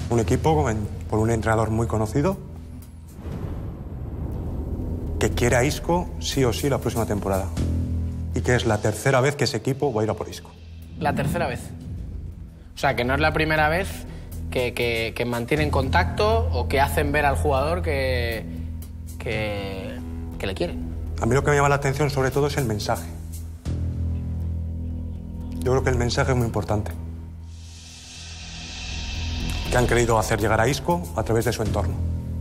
Un equipo por un entrenador muy conocido que quiere a Isco sí o sí la próxima temporada. Y que es la tercera vez que ese equipo va a ir a por Isco. La tercera vez. O sea, que no es la primera vez que mantienen contacto o que hacen ver al jugador que le quieren. A mí lo que me llama la atención sobre todo es el mensaje. Yo creo que el mensaje es muy importante. Que han querido hacer llegar a Isco a través de su entorno.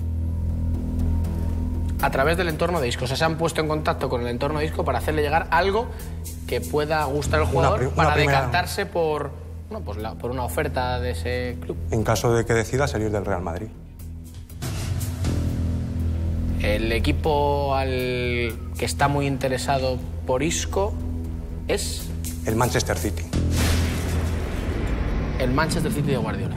A través del entorno de Isco. O sea, se han puesto en contacto con el entorno de Isco para hacerle llegar algo que pueda gustar al jugador para decantarse por, bueno, pues por una oferta de ese club. En caso de que decida salir del Real Madrid. El equipo al que está muy interesado por Isco es... El Manchester City. El Manchester City de Guardiola.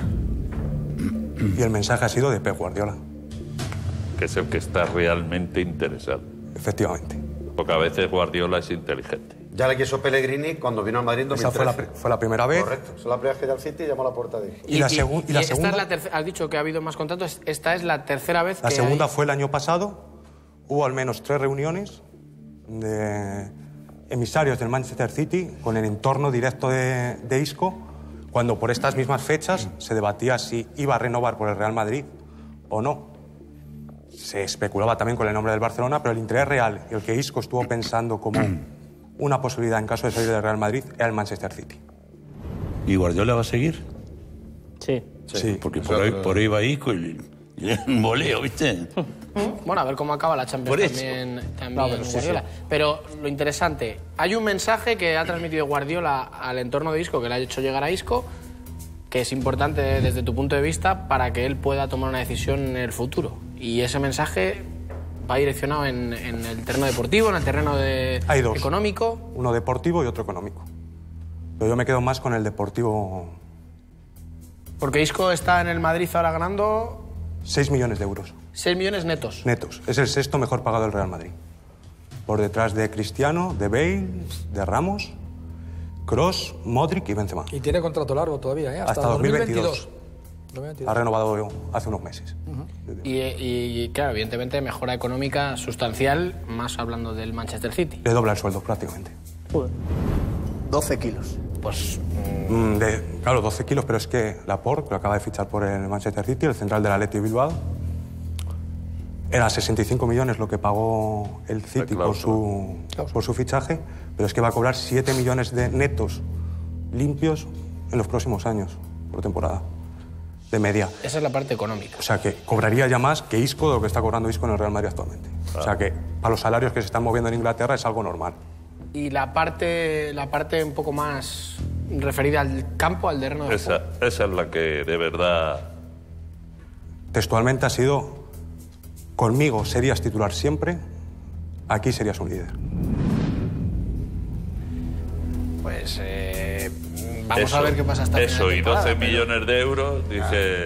Y el mensaje ha sido de Pep Guardiola. Que es el que está realmente interesado. Efectivamente. Porque a veces Guardiola es inteligente. Ya le quiso Pellegrini cuando vino al Madrid en 2013. Esa fue la primera vez. Correcto. Esa es la primera vez que llegó al City y llamó a la puerta de Isco. Y la segunda... Esta es la tercera... Has dicho que ha habido más contactos. Esta es la tercera vez que La segunda fue el año pasado. Hubo al menos 3 reuniones de emisarios del Manchester City con el entorno directo de Isco, cuando por estas mismas fechas se debatía si iba a renovar por el Real Madrid o no. Se especulaba también con el nombre del Barcelona, pero el interés real y el que Isco estuvo pensando como una posibilidad en caso de salir del Real Madrid era el Manchester City. ¿Y Guardiola va a seguir? Sí. Sí. Porque por ahí va Isco y un voleo, ¿viste? Bueno, a ver cómo acaba la Champions también Guardiola. Pero lo interesante, hay un mensaje que ha transmitido Guardiola al entorno de Isco, que le ha hecho llegar a Isco, que es importante desde tu punto de vista para que él pueda tomar una decisión en el futuro. Y ese mensaje va direccionado en el terreno deportivo, en el terreno Hay dos. económico. Uno deportivo y otro económico. Pero yo me quedo más con el deportivo. Porque Isco está en el Madrid ahora ganando 6 millones de euros. 6 millones netos. Netos. Es el sexto mejor pagado del Real Madrid. Por detrás de Cristiano, de Bale, de Ramos, Kroos, Modric y Benzema. Y tiene contrato largo todavía, ¿eh? Hasta 2022. 2022. Ha renovado hace unos meses. Y claro, evidentemente mejora económica sustancial, más hablando del Manchester City. Le dobla el sueldo prácticamente. 12 kilos. Pues... Claro, 12 kilos, pero es que Laporte, que acaba de fichar por el Manchester City, el central del Athletic Bilbao, era 65 millones lo que pagó el City por su fichaje, pero es que va a cobrar 7 millones de netos limpios en los próximos años, por temporada, de media. Esa es la parte económica. O sea que cobraría ya más que Isco de lo que está cobrando Isco en el Real Madrid actualmente. O sea que para los salarios que se están moviendo en Inglaterra es algo normal. Y la parte un poco más referida al campo, al terreno de juego. Esa es la que de verdad... Textualmente ha sido: conmigo serías titular siempre, aquí serías un líder. Pues vamos a ver qué pasa hasta el final Eso, de y temporada, 12 millones de euros, dice...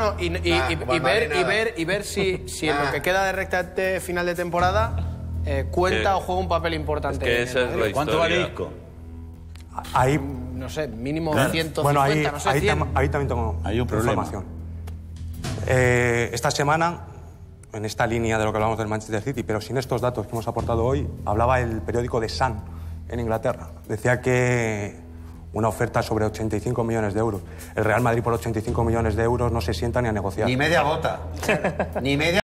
Y ver si en lo que queda de recta de final de temporada cuenta o juega un papel importante. Es que esa es la historia. ¿Cuánto vale Isco? Ahí, no sé, mínimo 150, bueno, ahí, no sé, 100. ahí también tengo Hay un problema. información. Esta semana, en esta línea de lo que hablamos del Manchester City, pero sin estos datos que hemos aportado hoy, hablaba el periódico The Sun en Inglaterra. Decía que una oferta sobre 85 millones de euros. El Real Madrid por 85 millones de euros no se sienta ni a negociar. Ni media gota. Ni media